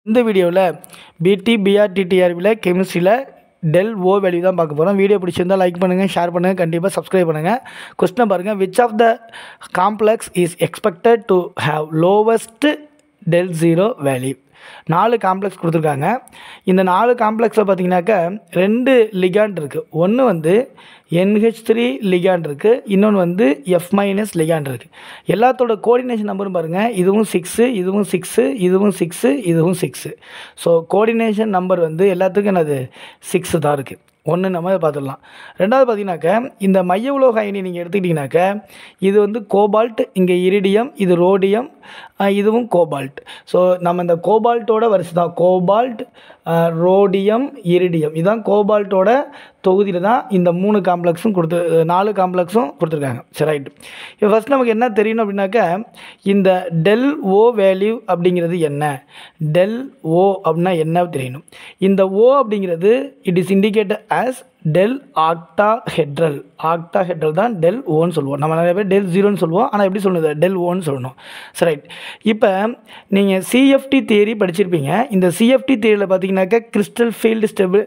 இந்த வீடியோவில் BT-BRTE TRBல கெமிஸ்ட்ரியில் del O வேல்யூ தான் பார்க்க போகிறோம். வீடியோ பிடிச்சிருந்தால் லைக் பண்ணுங்கள், ஷேர் பண்ணுங்கள், கண்டிப்பாக சப்ஸ்கிரைப் பண்ணுங்கள். கொஸ்டினை பாருங்கள். Which of the complex is expected to have lowest del 0 value? 4 complex கொடுத்துருக்காங்க. இந்த 4 காம்ப்ளெக்ஸில் பார்த்தீங்கன்னாக்கா 2 லிகாண்ட் இருக்குது. ஒன்று வந்து NH3 லிகாண்ட் இருக்குது, இன்னொன்று வந்து F- லிகாண்ட் இருக்குது. எல்லாத்தோட கோஆர்டினேஷன் நம்பரும் பாருங்கள். இதுவும் 6, இதுவும் 6, இதுவும் 6, இதுவும் 6. ஸோ கோஆர்டினேஷன் நம்பர் வந்து எல்லாத்துக்கும் என்னது 6 தான் இருக்குது. ஒன்று நம்ம பார்த்துடலாம். ரெண்டாவது பார்த்தீங்கன்னாக்கா இந்த மைய உலோக அயனி நீங்கள் எடுத்துக்கிட்டிங்கனாக்கா இது வந்து கோபால்ட், இங்கே இரிடியம், இது ரோடியம், இதுவும் கோபால்ட். ஸோ நம்ம இந்த கோபால்ட்டோட வரிசை தான் கோபால்ட், ரோடியம், இரிடியம். இதுதான் கோபால்ட்டோட தொகுதியில் தான் இந்த 3 காம்ப்ளெக்ஸும் 4 காம்ப்ளெக்ஸும் கொடுத்துருக்காங்க. சரி, ரைட்டு. இப்போ ஃபஸ்ட் நமக்கு என்ன தெரியணும் அப்படின்னாக்கா இந்த del O வேல்யூ அப்படிங்கிறது என்ன, del O அப்படின்னா என்ன தெரியணும். இந்த O அப்படிங்கிறது it is indicated as del octahedral. Octahedral தான் del Oன்னு சொல்லுவோம். நம்ம நிறைய பேர் del 0ன்னு சொல்லுவோம், ஆனால் எப்படி சொல்லுது del Oன்னு சொல்லணும். சரி, ரைட். இப்போ நீங்கள் CFT தியரி படிச்சிருப்பீங்க. இந்த CFT தியரியில் பார்த்தீங்கன்னாக்கா crystal field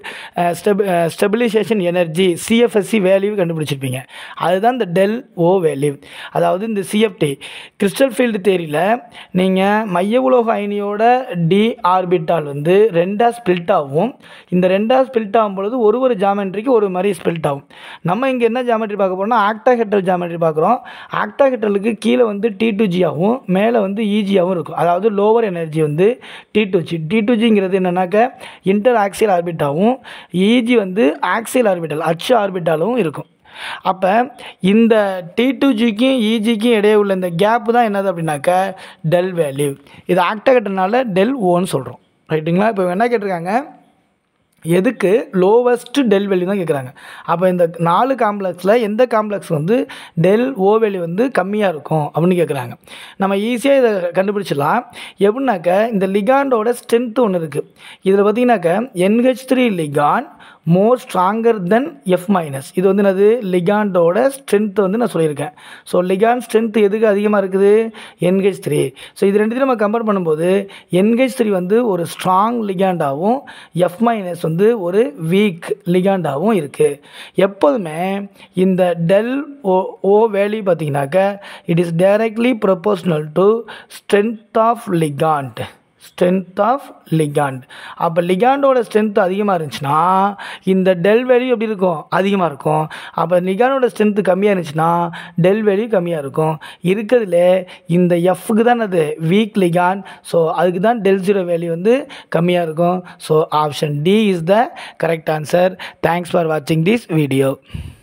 stabilization energy CFSE value கண்டுபிடிச்சிருப்பீங்க. அதுதான் இந்த del O வேல்யூ. அதாவது இந்த CFT கிறிஸ்டல் ஃபீல்டு தியரியில் நீங்கள் மைய உலோக அயனியோட D ஆர்பிட்டால் வந்து 2ஆக ஸ்பிளிட் ஆகும். இந்த 2ஆக ஸ்பிளிட் ஆகும் பொழுது ஒரு ஜாமெட்ரிக்கு ஒரு மாதிரி ஸ்பிளிட் ஆகும். நம்ம இங்கே என்ன ஜாமெட்ரி பார்க்க போகிறோம்னா ஆக்டாஹெட்ரல் ஜாமெட்ரி பார்க்குறோம். ஆக்டாஹெட்ரலுக்கு கீழே வந்து T2G ஆகும், மேலே வந்து EG ஆகும் இருக்கும். அதாவது லோவர் எனர்ஜி வந்து T2G. T2Gங்கிறது என்னன்னாக்கா இன்டர் ஆக்சியல் ஆர்பிட்டாகவும், EG வந்து ஆக்சியல் ஆர்பிட்டல் அச்சு ஆர்பிட்டாலும் இருக்கும். அப்போ இந்த T2Gக்கும் EGக்கும் இடையே உள்ள இந்த கேப்பு தான் என்னது அப்படின்னாக்கா del வேல்யூ. இது ஆக்டாஹெட்ரல்னால del Oன்னு சொல்கிறோம். ரைட்டுங்களா? இப்போ என்ன கேட்டிருக்காங்க, எதுக்கு லோவஸ்ட் del வேல்யூ தான் கேட்குறாங்க. அப்போ இந்த 4 காம்ப்ளெக்ஸில் எந்த காம்ப்ளெக்ஸ் வந்து del O வேல்யூ வந்து கம்மியாக இருக்கும் அப்படின்னு கேட்குறாங்க. நம்ம ஈஸியாக இதை கண்டுபிடிச்சிடலாம். எப்படின்னாக்கா இந்த லிகாண்டோட ஸ்ட்ரென்த்து ஒன்று இருக்குது. இதில் பார்த்தீங்கன்னாக்கா NH3 ligand more stronger then F-. இது வந்து என்னது லிகாண்டோட ஸ்ட்ரென்த்து வந்து நான் சொல்லியிருக்கேன். ஸோ லிகாண்ட் ஸ்ட்ரென்த் எதுக்கு அதிகமாக இருக்குது, NH3. ஸோ இது ரெண்டுத்தையும் நம்ம கம்பேர் பண்ணும்போது NH3 வந்து ஒரு ஸ்ட்ராங் லிகாண்டாகவும் F- வந்து ஒரு வீக் லிகாண்டாகவும் இருக்குது. எப்போதுமே இந்த del O வேல்யூ பார்த்தீங்கன்னாக்கா it is directly proportional to strength of ligand. Strength of ligand. அப்போ லிகாண்டோட ஸ்ட்ரென்த் அதிகமாக இருந்துச்சுன்னா இந்த del வேல்யூ எப்படி இருக்கும், அதிகமாக இருக்கும். அப்போ லிகாண்டோட ஸ்ட்ரென்த் கம்மியாக இருந்துச்சுன்னா del வேல்யூ கம்மியாக இருக்கும். இருக்கிறதுல இந்த Fக்கு தான் அது வீக் லிகாண்ட். ஸோ அதுக்கு தான் del 0 வேல்யூ வந்து கம்மியாக இருக்கும். So option D is the correct answer. Thanks for வாட்சிங் திஸ் வீடியோ.